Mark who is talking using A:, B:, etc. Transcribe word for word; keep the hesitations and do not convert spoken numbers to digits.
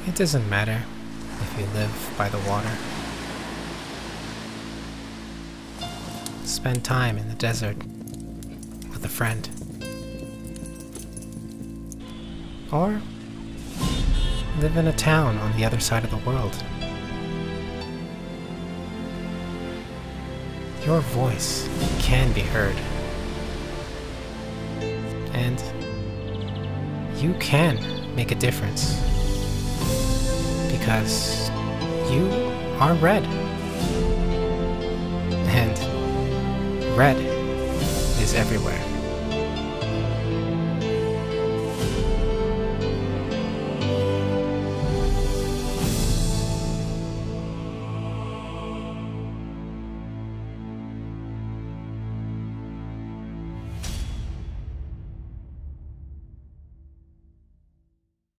A: It doesn't matter if you live by the water. Spend time in the desert with a friend. Or live in a town on the other side of the world. Your voice can be heard. And you can make a difference. Because you are Red. And Red is everywhere.